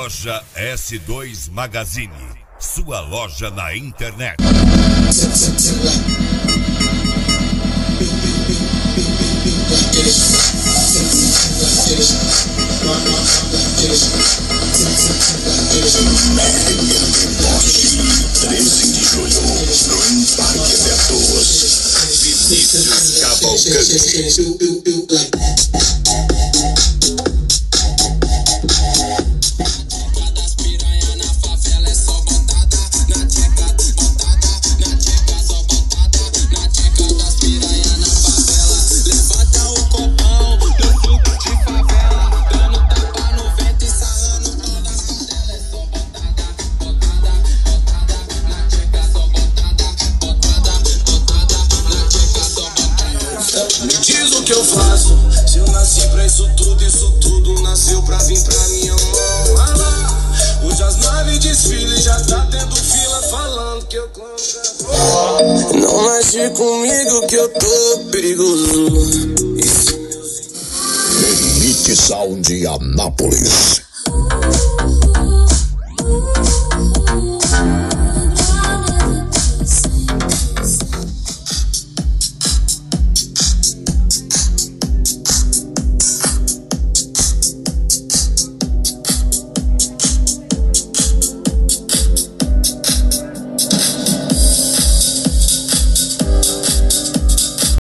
Loja S2 Magazine, sua loja na internet. Treze de julho, no Parque Abertos. Vinícius Cavalcante. Me diz o que eu faço. Se eu nasci pra isso tudo nasceu pra vir pra minha mão. Ah lá, hoje às 9 desfile já tá tendo fila falando que eu compro. Não mexe comigo que eu tô perigoso. Elite Sound Anápolis.